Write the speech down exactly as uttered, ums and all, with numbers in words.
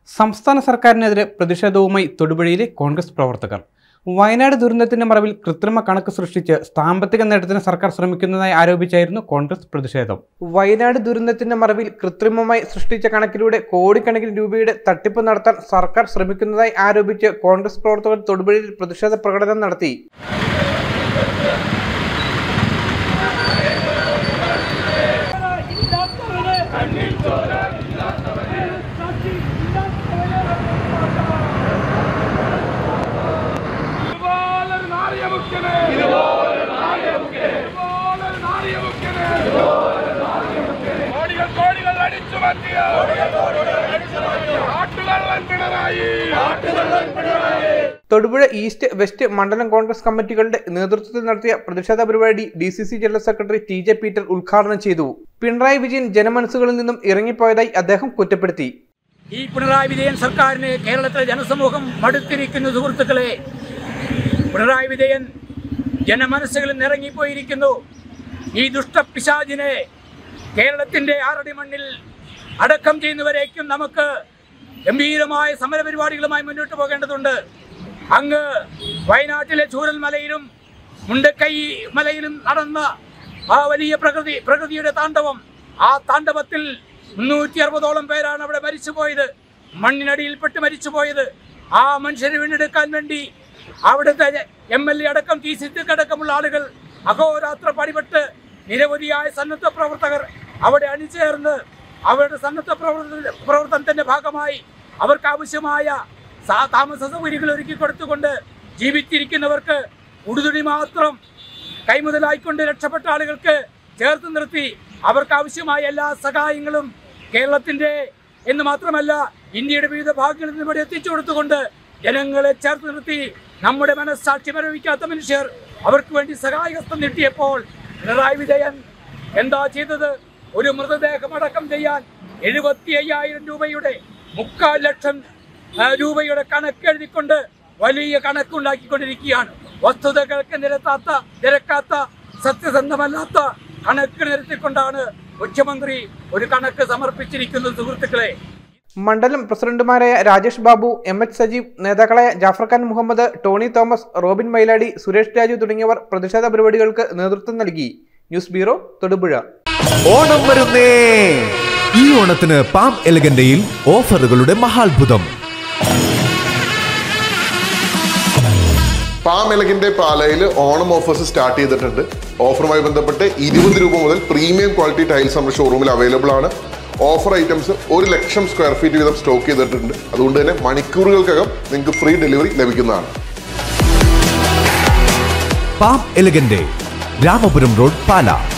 സംസ്ഥാന സർക്കാരിനെതിരെ പ്രതിഷേധവുമായി തൊടുപുഴയിലെ കോൺഗ്രസ് പ്രവർത്തകർ. വയനാട് ദുരന്തത്തിന്റെ മറവിൽ കൃത്രിമ കണക്ക് സൃഷ്ടിച്ച് സാമ്പത്തിക നേട്ടത്തിന് സർക്കാർ ശ്രമിക്കുന്നതായി ആരോപിച്ചായിരുന്നു കോൺഗ്രസ് പ്രതിഷേധം. വയനാട് ദുരന്തത്തിന്റെ മറവിൽ കൃത്രിമമായി സൃഷ്ടിച്ച കണക്കിലൂടെ കോടിക്കണക്കിന് രൂപയുടെ തട്ടിപ്പ് നടത്താൻ സർക്കാർ ശ്രമിക്കുന്നതായി ആരോപിച്ച് കോൺഗ്രസ് പ്രവർത്തകർ തൊടുപുഴയിൽ പ്രതിഷേധ പ്രകടനം നടത്തി. തൊടുപുഴ ഈസ്റ്റ് വെസ്റ്റ് മണ്ഡലം കോൺഗ്രസ് കമ്മിറ്റികളുടെ നേതൃത്വത്തിൽ നടത്തിയ പ്രതിഷേധ പരിപാടി D C C general secretary T J Peter ഉദ്ഘാടനം ചെയ്തു. പിണറായി വിജയൻ ജനമനസ്സുകളിൽ നിന്നും ഇറങ്ങിപ്പോയതായി അദ്ദേഹം കുറ്റപ്പെടുത്തി. ഈ പിണറായി വിജയൻ സർക്കാരിന് കേരളത്തിലെ ജനസമൂഹം മടുത്തിരിക്കുന്നു. സുഹൃത്തുക്കളെ, പിണറായി വിജയൻ ജനമനസ്സുകളിൽ നിന്ന് ഇറങ്ങിപ്പോയിരിക്കുന്നു. ഈ ദുഷ്ടപിശാചിനെ കേരളത്തിന്റെ ആറടി മണ്ണിൽ അടക്കം ചെയ്യുന്നവരേക്കും നമുക്ക് ഗംഭീരമായ സമരപരിപാടികളുമായി മുന്നോട്ട് പോകേണ്ടതുണ്ട്. അങ്ങ് വയനാട്ടിലെ ചൂരൽമലയിലും മുണ്ടക്കൈ മലയിലും നടന്ന ആ വലിയ പ്രകൃതി പ്രകൃതിയുടെ താണ്ഡവം, ആ താണ്ഡവത്തിൽ മുന്നൂറ്റി അറുപതോളം പേരാണ് അവിടെ മരിച്ചുപോയത്, മണ്ണിനടിയിൽപ്പെട്ട് മരിച്ചുപോയത്. ആ മനുഷ്യരെ വീണ്ടെടുക്കാൻ വേണ്ടി അവിടുത്തെ എം എൽ എ അടക്കം ടി സിദ്ദിഖ് അടക്കമുള്ള ആളുകൾ അഹോരാത്ര പണിപെട്ട് നിരവധിയായ സന്നദ്ധ പ്രവർത്തകർ അവിടെ അണിചേർന്ന് അവരുടെ സന്നദ്ധ പ്രവർത്തന പ്രവർത്തനത്തിന്റെ ഭാഗമായി അവർക്ക് ആവശ്യമായ താമസ സൗകര്യങ്ങൾ ഒരുക്കി കൊടുത്തുകൊണ്ട് ജീവിച്ചിരിക്കുന്നവർക്ക് ഉടുതുണി മാത്രം കൈമുതലായിക്കൊണ്ട് രക്ഷപ്പെട്ട ആളുകൾക്ക് ചേർത്ത് നിർത്തി അവർക്ക് ആവശ്യമായ എല്ലാ സഹായങ്ങളും കേരളത്തിന്റെ എന്ന് മാത്രമല്ല ഇന്ത്യയുടെ വിവിധ ഭാഗങ്ങളിൽ നിന്ന് ഇവിടെ എത്തിച്ചു കൊടുത്തുകൊണ്ട് ജനങ്ങളെ ചേർത്ത് നിർത്തി നമ്മുടെ മനസ്സാക്ഷി മരവിക്കാത്ത മനുഷ്യർ അവർക്ക് വേണ്ടി സഹായഹസ്തം നീട്ടിയപ്പോൾ പിണറായി വിജയൻ എന്താ ചെയ്തത്? ഒരു മൃതദേഹം അടക്കം ചെയ്യാൻ എഴുപത്തി അയ്യായിരം രൂപയുടെ മുക്കാൽ ലക്ഷം രൂപയുടെ കണക്കെഴുതിക്കൊണ്ട് വലിയ കണക്കുണ്ടാക്കിക്കൊണ്ടിരിക്കുകയാണ്. വസ്തുതകൾക്ക് നിരത്താത്ത നിരക്കാത്ത സത്യസന്ധമല്ലാത്ത കണക്ക് നിരത്തിക്കൊണ്ടാണ് മുഖ്യമന്ത്രി ഒരു കണക്ക് സമർപ്പിച്ചിരിക്കുന്നത്. സുഹൃത്തുക്കളെ, മണ്ഡലം പ്രസിഡന്റുമാരായ രാജേഷ് ബാബു, എം എച്ച് സജീവ്, നേതാക്കളായ Jafar Khan Muhammad, Tony Thomas, Robin Mailadi, Suresh Raju തുടങ്ങിയവർ പ്രതിഷേധ പരിപാടികൾക്ക് നേതൃത്വം നൽകി. News bureau, Thodupuzha. ഓണം വരുന്നേ! ഈ ഓണത്തിന് പാം എലഗന്റയിൽ ഓഫറുകളുടെ മഹാത്ഭുതം. പാം എലഗന്റെ പാലയിൽ ഓണം ഓഫേഴ്സ് സ്റ്റാർട്ട് ചെയ്തിട്ടുണ്ട്. ഓഫറുമായി ബന്ധപ്പെട്ട് ഇരുപത് രൂപ മുതൽ പ്രീമിയം ക്വാളിറ്റി ടൈൽസ് നമ്മുടെ ഷോറൂമിൽ അവൈലബിൾ ആണ്. ഓഫർ ഐറ്റംസ് ഒരു ലക്ഷം സ്ക്വയർ ഫീറ്റ് വീതം സ്റ്റോക്ക് ചെയ്തിട്ടുണ്ട്. അതുകൊണ്ട് തന്നെ മണിക്കൂറുകൾക്കകം നിങ്ങൾക്ക് ഫ്രീ ഡെലിവറി ലഭിക്കുന്നതാണ്. പാം എലഗന്റെ, രാമപുരം റോഡ്, പാല.